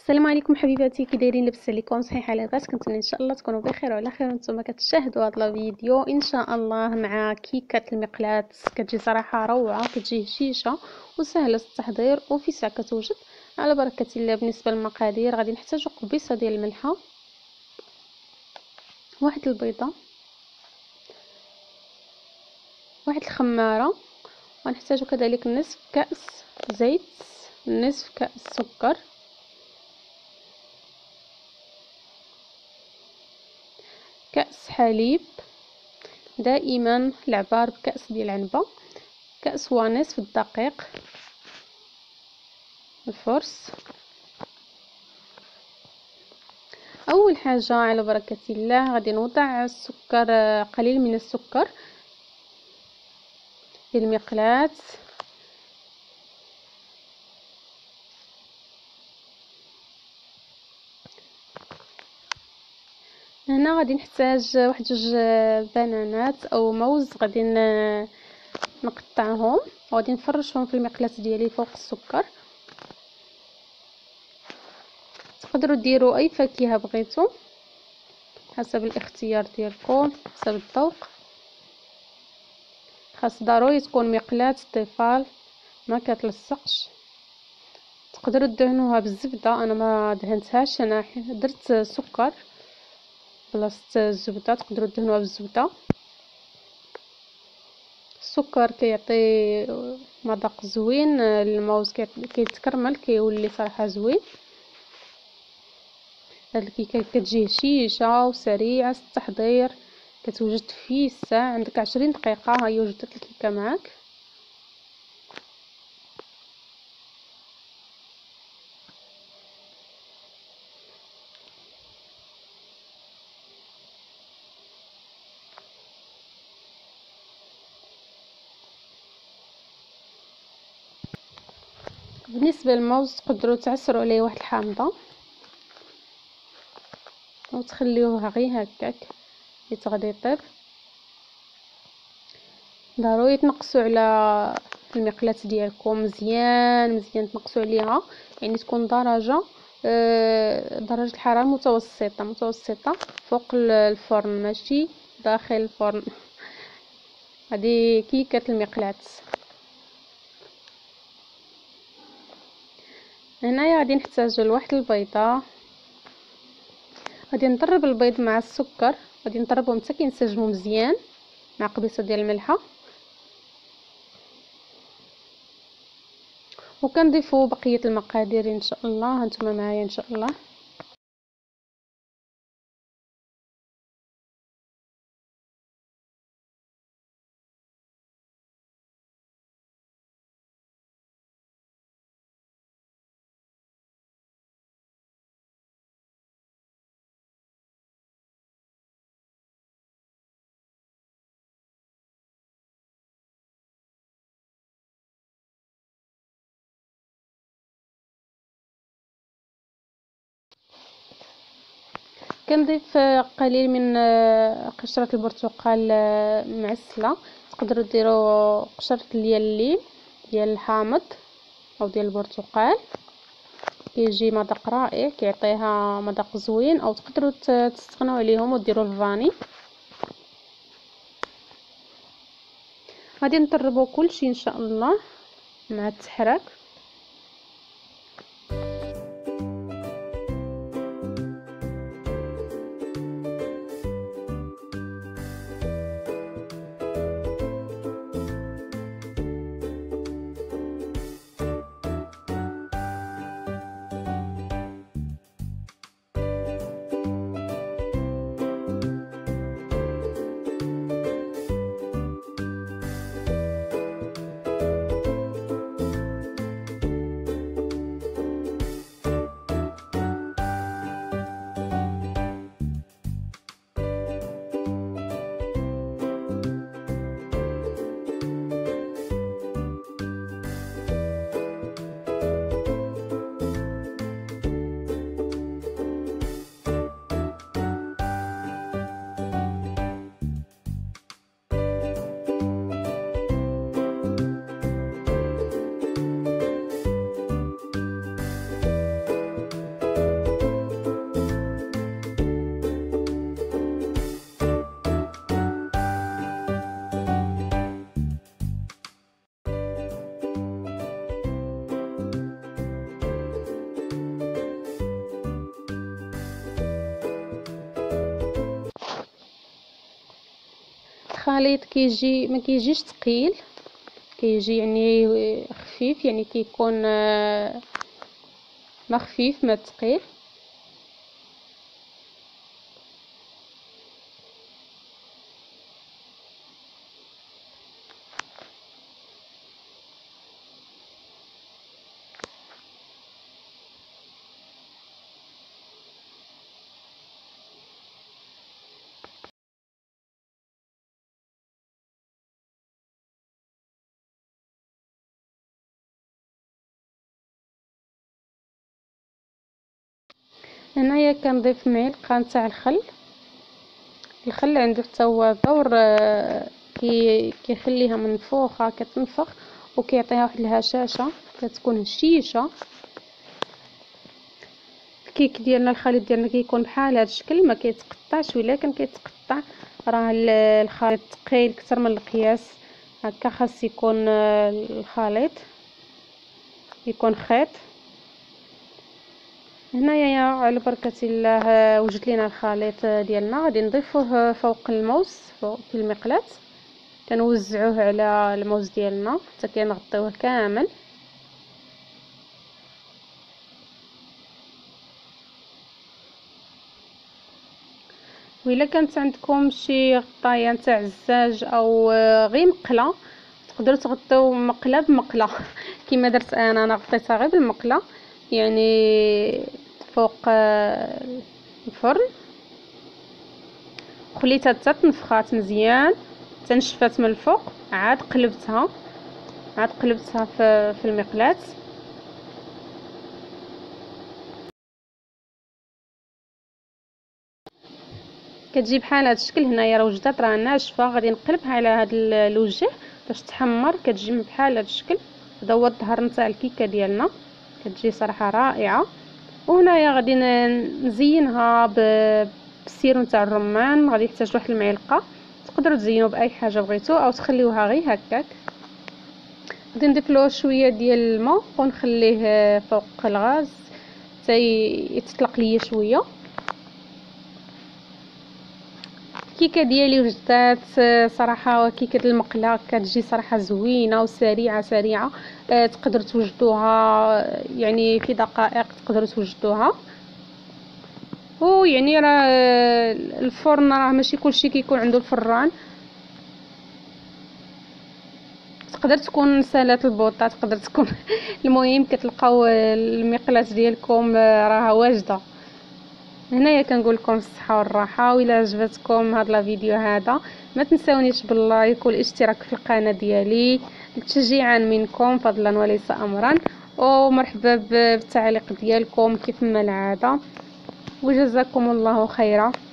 السلام عليكم حبيباتي، كي دايرين؟ لاباس عليكم؟ صحيح لاباس؟ كنتمنى ان شاء الله تكونوا بخير وعلى خير وانتم كتشاهدوا هذا الفيديو ان شاء الله مع كيكه المقلاة. كتجي صراحه روعه، كتجي هشيشه وسهله التحضير وفي ساعه كتوجد على بركه الله. بالنسبه للمقادير غادي نحتاجوا قبيصه ديال الملحه، واحد البيضه، واحد الخماره، ونحتاجوا كذلك نصف كأس زيت، نصف كأس سكر، كأس حليب، دائما العبار بكأس ديال العنبه، كأس ونصف الدقيق الفرص. اول حاجه على بركه الله غادي نوضع السكر، قليل من السكر في المقلاة. هنا غادي نحتاج واحد جوج بنانات او موز، غادي نقطعهم وغادي نفرشهم في المقلاة ديالي فوق السكر. تقدروا ديروا اي فاكهه بغيتو حسب الاختيار ديالكم، حسب الذوق. خاص ضروري تكون مقلاة طفال ما كتلصقش. تقدروا تدهنوها بالزبده، انا ما دهنتهاش، انا درت سكر بلاصه الزبده. تقدروا تدهنوها بالزبده. السكر كيعطي مذاق زوين، الموز كيتكرمل كيولي صراحه زوين. هاد الكيكه كتجي هشيشه وسريعه التحضير، كتوجد في ساعه، عندك 20 دقيقه ها هي وجدت الكيكه معك. بالنسبه للموز تقدروا تعصروا عليه واحد الحامضه وتخليوه غير هكاك حيت غادي يطيب. ضروري تنقصوا على المقلاة ديالكم مزيان مزيان، تنقصوا عليها يعني تكون درجة الحرارة متوسطة فوق الفرن ماشي داخل الفرن. هذه كيكة المقلاة. هنايا غادي نحتاج لواحد البيضة، غادي نضرب البيض مع السكر، غادي نضربهم حتى كينسجموا مزيان مع قبيصه ديال الملحه، وكنضيفوا بقيه المقادير ان شاء الله. هانتوما معايا ان شاء الله. كنضيف قليل من قشره البرتقال معسله. تقدروا ديروا قشره اليالين ديال الحامض او ديال البرتقال، كيجي مذاق رائع، كيعطيها مذاق زوين. او تقدروا تستغنوا عليهم وديروا الفاني. غادي نطربوا كلشي ان شاء الله مع التحراك. الخليط كيجي ما كيجيش ثقيل، كيجي يعني خفيف، يعني كيكون ما خفيف ما ثقيل. هنايا كنضيف معلقه نتاع الخل. الخل عنده حتى هو دور، كيخليها منفوخه كتنفخ وكيعطيها واحد الهشاشه كتكون هشيشه. الكيك ديالنا الخليط ديالنا كيكون بحال هذا الشكل، ما كيتقطعش، ولكن كيتقطع راه الخليط ثقيل اكثر من القياس. هكا خاص يكون الخليط يكون خيط. هنايا على بركه الله وجد لينا الخليط ديالنا، غادي نضيفوه فوق الموز فوق في المقلاة، كنوزعوه على الموز ديالنا حتى كنغطيوه كامل. وإلا كانت عندكم شي غطايه نتاع الزاج او غير مقله، تقدروا تغطيو مقله بمقله كما درت انا غطيتها غير بالمقله، يعني فوق الفرن، خليتها حتى تنفخات مزيان تنشفات من الفوق، عاد قلبتها في المقلاة. كتجي بحال هذا الشكل. هنايا راه وجدات راه ناشفه، غادي نقلبها على هذا الوجه باش تحمر، كتجي بحال هذا الشكل. هذا هو الظهر نتاع الكيكه ديالنا، كتجي صراحه رائعه. وهنايا غادي نزينها بالسيرو نتاع الرمان، غادي يحتاج واحد المعلقه، تقدروا تزينوا باي حاجه بغيتو او تخليوها غير هكاك. غادي نضيف له شويه ديال الماء ونخليه فوق الغاز حتى يتطلق ليا شويه. الكيكه ديالي وجدات صراحه، كيكه المقله كتجي صراحه زوينه وسريعه تقدروا توجدوها يعني في دقائق، تقدروا توجدوها. ويعني راه الفرن راه ماشي كلشي كيكون عنده الفران، تقدر تكون سالات البوطه، تقدر تكون المهم كتلقاو المقلاة ديالكم راها واجده. هنايا كنقول لكم الصحه والراحه. وإلا عجبتكم هذا الفيديو هذا ما تنساونيش باللايك والاشتراك في القناه ديالي تشجيعا منكم فضلا وليس امرا، ومرحبا بالتعليق ديالكم كيف ما العاده، وجزاكم الله خيرا.